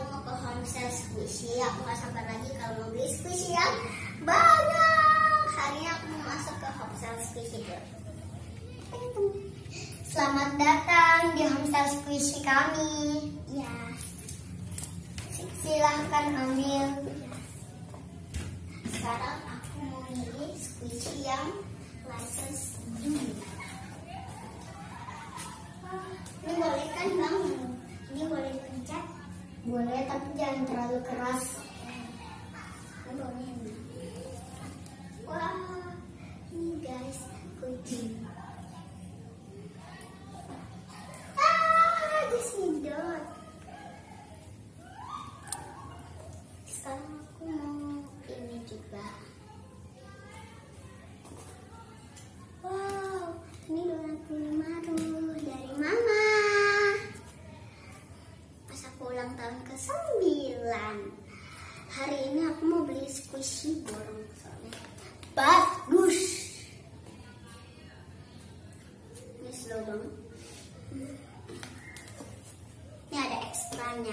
mau ke Homestyle Squishy. Aku gak sabar lagi kalau mau beli squishy yang banyak. Hari ini aku mau masuk ke Homestyle Squishy dulu. Selamat datang di Homestyle Squishy kami. Ya, silahkan ambil. Sekarang aku mau milih squishy yang license D. Ini boleh kan bang? Ini boleh dipencet? Boleh, tapi jangan terlalu keras. Ini boleh. Wah, ini guys, kucing. Ada sedot. Sekarang aku mau ini juga. Wow, ini donat maru dari mama. Pas aku ulang tahun ke-9. Hari ini aku mau beli squishy borong soalnya bagus. Ini slow banget. Ini ada ekstranya.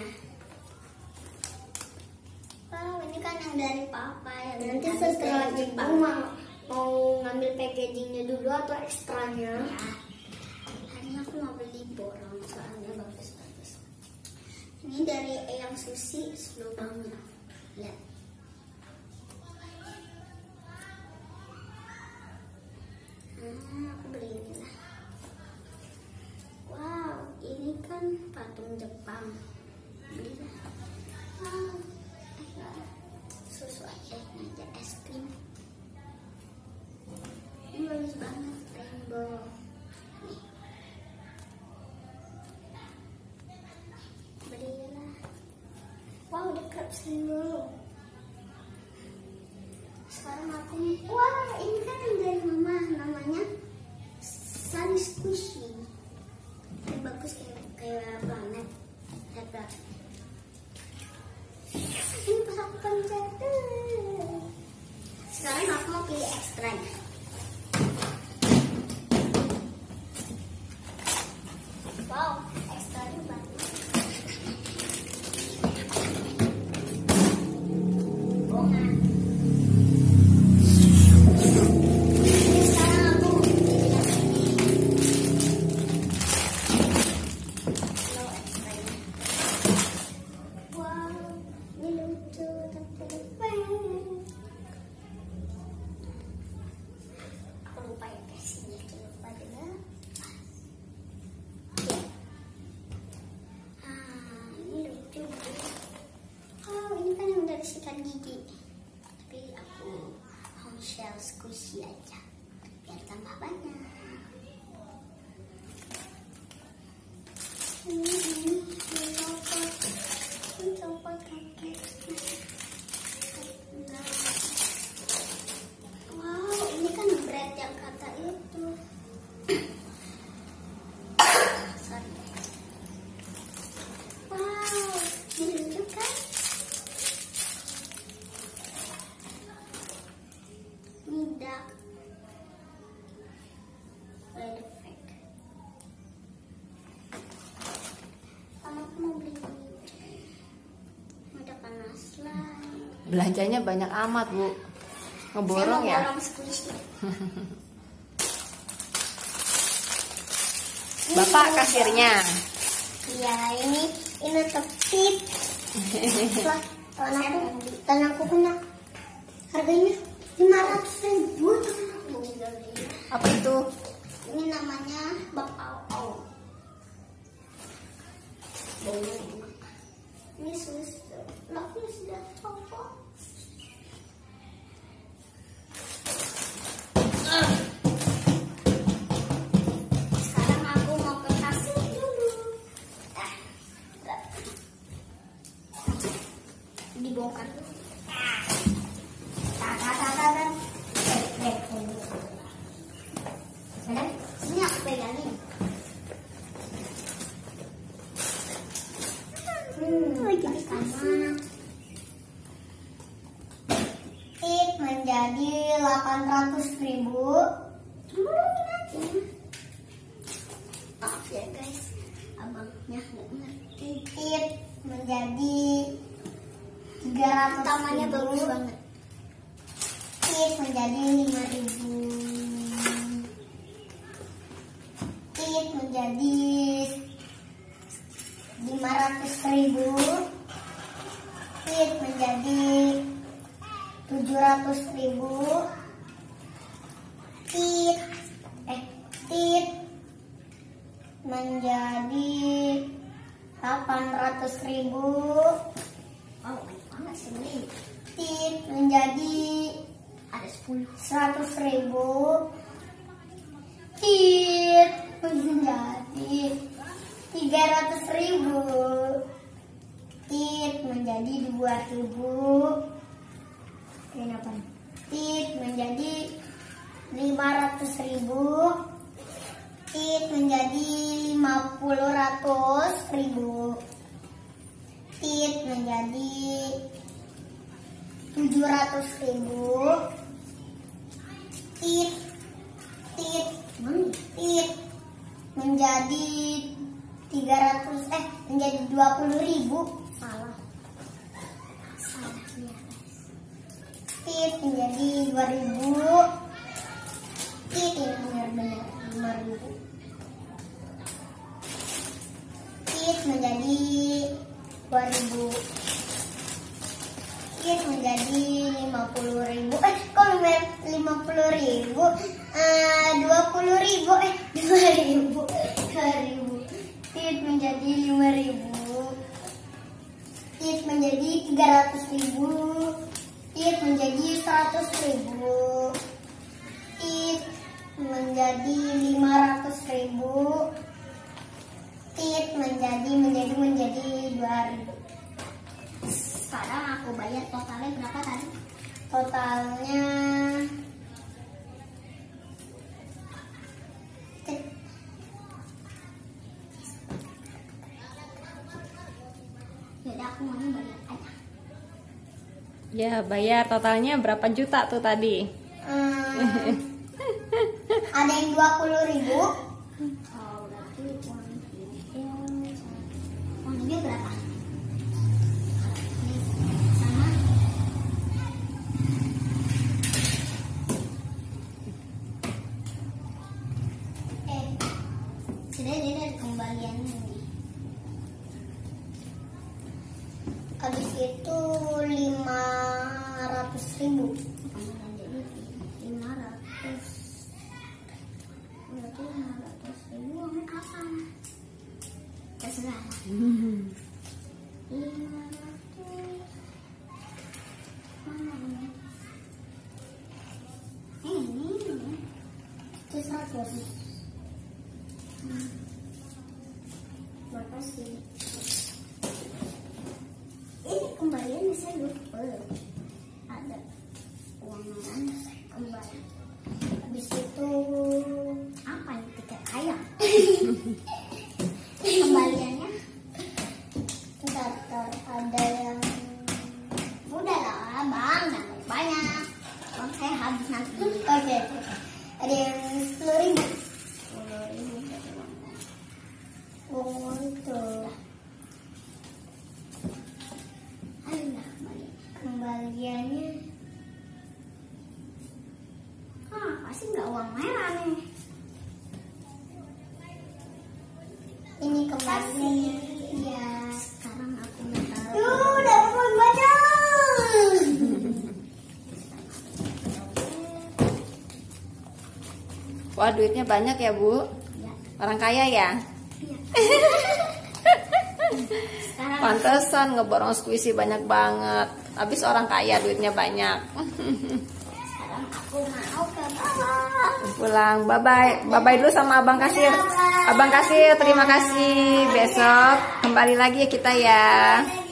Wow, ini kan yang dari papa ya. Nanti setelah ibu mau ngambil packagingnya dulu atau ekstranya? Ya. Hari ini aku mau beli borong soalnya bagus-bagus. Ini dari Eyang Susi, slow banget. Lihat. Aku beli ini lah. Wow, ini kan patung Jepang. Belilah. Wow, susu aja es krim. Ini bagus banget, rainbow. Nih. Belilah. Wow, the crab symbol. Sekarang aku, wah ini kan yang dari mama, namanya Sunny Squishy. Ini bagus kayak planet. Lihat. Ini pas aku pencet. Sekarang aku mau pilih ekstranya. Wow, ekstranya banyak. Bongan. Sekarang aku pilih yang ini. Low ekstranya. Wow, ini lucu tapi keren. Aku lupa ya guys, ini lupa juga. Ini lucu. Oh, ini kan yang dari sikat gigi. Tapi aku Homestyle Squishy aja biar tambah banyak. Ini copot kakek. Wow, ini kan bread yang kata itu. Sorry. Wow, ini lucu kan? Midak. Red effect. Sama aku mau beli ini. Udah panas lah. Belanjanya banyak amat, Bu. Ngeborong ya? Borong squishy. Bapak kasirnya. Iya, ini tepit. Wah, tahun aku punya harganya 500.000. Apa itu? Ini namanya bakau. Ini susu. Laknya sudah copot. Sekarang aku mau ke kasir dulu. Dibongkar dulu. Ini aku pegangin. Jadi sama. Tip menjadi 800.000. Belum aja. Maaf ya guys, abangnya nggak ngerti. Tip menjadi 300.000. Tamanya bagus banget. Tit menjadi 5.000. Tit menjadi 500.000. Tit menjadi 700.000. Tit menjadi 800.000. Oh, banget sih. Tit menjadi Ada 10. 100.000. Tit menjadi 300.000. Tit menjadi 2.000. Kenapa? Tit menjadi 500.000. Tit menjadi 500.000. Tit menjadi 700.000. Tit menjadi 20.000. Salah. Tit menjadi 2.000. Tit ini benar-benar 5.000. Tit menjadi 2.000. Tit menjadi 50.000. Kok 50.000? 20.000. 2.000. Tit menjadi 5.000. Tit menjadi 300.000. Tit menjadi 100.000. Tit menjadi 500.000. Tit menjadi 2.000. Sekarang aku bayar totalnya berapa tadi? Totalnya Yaudah, aku mau bayar aja. Ya, bayar totalnya berapa juta tuh tadi? ada yang 20.000. Oh, berarti uangnya berapa? Ini sama. Sudah ada kembaliannya nih. Habis itu 500.000. Kembalian jadi 500. Berarti 500.000 uangnya apa? Terserah. 500. Mana ini? Ini. Itu 100. Makasih. Ini kembaliannya saya lupa. Ada uangnya saya kembali. Habis itu Apa ini, tiket ayam? Kembaliannya ntar ada yang udah lah bang, jangan banyak. Uang saya habis nanti. oke. Ada yang 10.000. 10.000 berarti uangnya. Oh, itu Ayolah kembali. kembaliannya. Pasti nggak uang merah nih. Ini kembaliannya. Iya. Sekarang aku minta. Dapat uang banyak. Wah, duitnya banyak ya, Bu? Ya. Orang kaya ya? Iya. Sekarang Pantesan ngeborong squishy banyak banget. Habis orang kaya duitnya banyak. aku mau ke bawah. Pulang, bye-bye. Bye-bye dulu sama Abang Kasir. Abang Kasir, terima kasih. Besok kembali lagi ya kita ya.